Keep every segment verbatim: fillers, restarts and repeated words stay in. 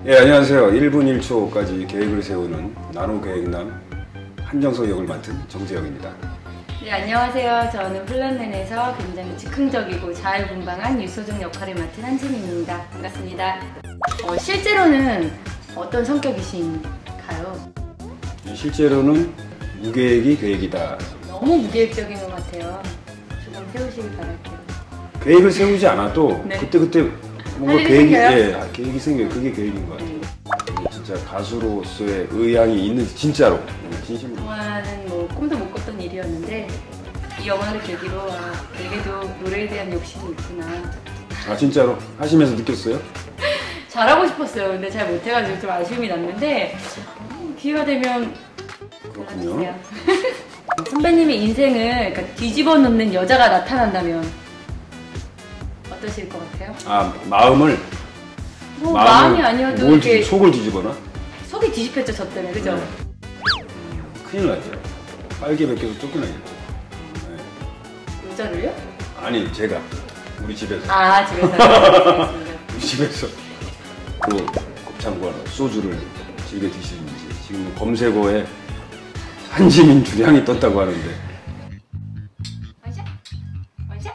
예, 안녕하세요. 일 분 일 초까지 계획을 세우는 나노계획남 한정석 역을 맡은 정재영입니다. 네, 안녕하세요. 저는 플랜맨에서 굉장히 즉흥적이고 자유분방한 유소정 역할을 맡은 한진입니다. 반갑습니다. 어, 실제로는 어떤 성격이신가요? 실제로는 무계획이 계획이다. 너무 무계획적인 것 같아요. 조금 세우시길 바랄게요. 계획을 세우지 않아도 네. 그때그때 뭔가 계획이 계획이, 생겨요? 예, 계획이 생겨요. 그게 계획인 것 같아요. 진짜 가수로서의 의향이 있는, 진짜로 진심으로. 영화는 뭐 꿈도 못 꿨던 일이었는데 이 영화를 계기로 아, 내게도 노래에 대한 욕심이 있구나. 아, 진짜로 하시면서 느꼈어요? 잘하고 싶었어요. 근데 잘 못해가지고 좀 아쉬움이 났는데 음, 기회가 되면 그렇군요. 선배님의 인생을 그러니까 뒤집어 놓는 여자가 나타난다면 어떠실 것 같아요? 아, 마음을 뭐 마음이 아니어도 뭘 이렇게 뒤집, 속을 뒤집어나? 속이 뒤집혔죠, 저 때문에. 그죠? 네. 큰일 나죠. 빨개 벗겨서 쫓겨나겠죠. 네. 여자를요? 아니, 제가 우리 집에서 아, 집에서. 알겠습니다. 우리 집에서 그 곱창과 소주를 즐겨 드시는지. 지금 검색어에 한지민 주량이 떴다고 하는데. 원샷? 원샷?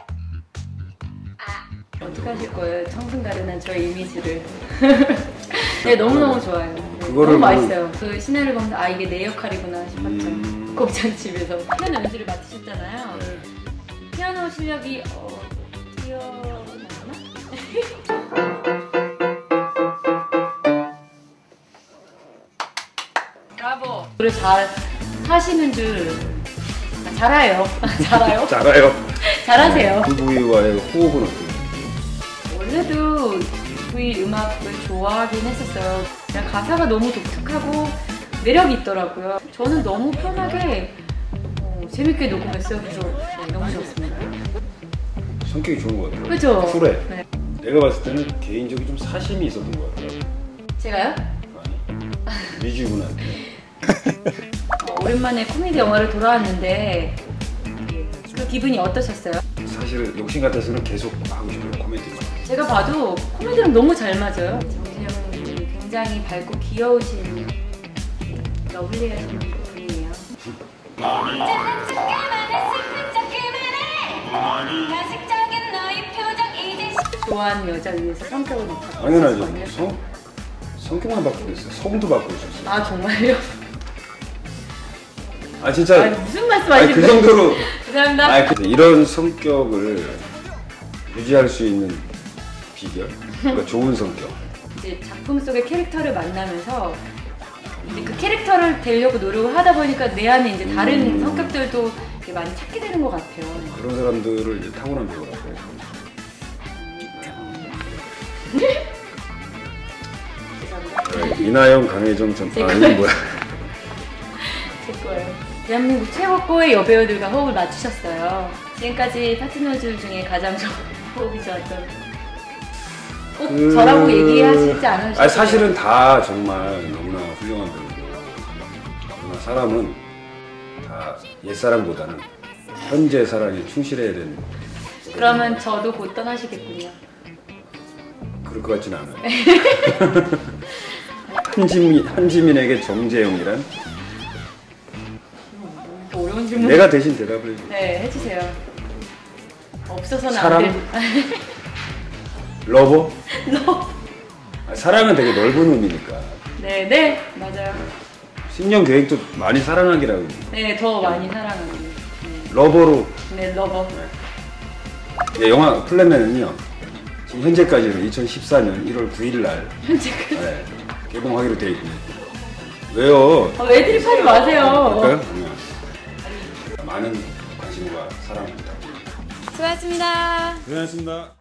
아, 어떡하실 거예요? 청순가련한 저의 이미지를. 네, 너무너무 좋아요. 네, 그거를 너무 맛있어요. 그 시나리오 보면서 아, 이게 내 역할이구나 싶었죠. 음... 곱창집에서 피아노 연주를 맡으셨잖아요. 네. 피아노 실력이 어, 뛰어나나? 브라보! 노래 잘 하시는 줄 아, 잘해요. 잘해요? 잘해요. 잘하세요. 그 부위와의 호흡은 어때요? 원래도 V 음악을 좋아하긴 했었어요. 그냥 가사가 너무 독특하고 매력이 있더라고요. 저는 너무 편하게 어, 재밌게 녹음했어요. 그래서 네, 너무 좋았습니다. 성격이 좋은 것 같아요. 그죠? 쿨해. 네. 내가 봤을 때는 개인적으로 좀 사심이 있었던 것 같아요. 제가요? 아니, 미주구나. 어, 오랜만에 코미디 영화를 돌아왔는데 그 기분이 어떠셨어요? 사실은 욕심 같아서는 계속 하고 싶어요, 코미디만. 제가 제가 봐도 코미디랑 너무 잘 맞아요. 정재영은 굉장히 밝고 귀여우신 러블리하신 분이에요. 좋아하는 여자 위해서 성격을 못 바꾸고 당연하죠. 있었거든요. 성, 성격만 바꾸고 있어요. 성도 바꾸고 있었어요. 아 정말요? 아 진짜. 아니, 무슨 말씀 아니, 하시는 그 거예요? 정도로. 감사합니다. 아니, 그, 이런 성격을 유지할 수 있는 비결? 그러니까 좋은 성격. 이제 작품 속의 캐릭터를 만나면서 이제 그 캐릭터를 되려고 노력을 하다 보니까 내 안에 이제 다른 음. 성격들도 이렇게 많이 찾게 되는 것 같아요. 그런 사람들을 이제 타고난 배우라고 해요. 죄송합니다. 네, 이나영, 강혜정, 전 제 아, 거예요. 이건 뭐야? 제 거예요. 대한민국 최고의 여배우들과 호흡을 맞추셨어요. 지금까지 파트너들 중에 가장 좋은 호흡이 좋았던. 꼭 그... 저라고 얘기하시지 않으셨어요? 아니, 사실은 다 정말 너무나 훌륭한 배우고, 그러나 사람은 다 옛사람보다는 현재 사람이 충실해야 되는. 그러면 저도 곧 떠나시겠군요. 그럴 것 같진 않아요. 한지민, 한지민에게 정재영이란? 어려운 질문. 내가 대신 대답을 해줘. 네, 해주세요. 없어서는 사랑? 안 돼. 러버? 너. 아, 사랑은 되게 넓은 의미니까. 네, 네, 맞아요. 신년 계획도 많이 사랑하기라고. 네, 더 많이 사랑하는. 네, 러버로. 네 러버. 네, 영화 플랜맨은요, 지금 현재까지는 이천십사 년 일월 구일 날 현재까지. 네, 개봉하기로 되어 있군요. 왜요? 아, 왜 드립하지 마세요. 그럴까요? 네. 많은 관심과 사랑 부탁드립니다. 수고하셨습니다. 고생하셨습니다.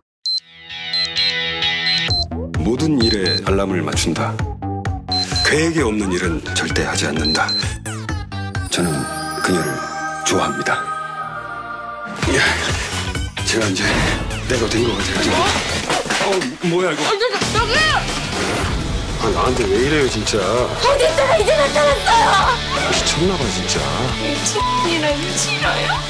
모든 일에 알람을 맞춘다. 계획이 없는 일은 절대 하지 않는다. 저는 그녀를 좋아합니다. 야, 제가 이제 때가 된 것 같아가지고. 어, 뭐야 이거? 저기! 아, 나한테 왜 이래요 진짜. 어딨잖아, 이제 나타났어요! 미쳤나봐 진짜. 미친이랑 싫어요?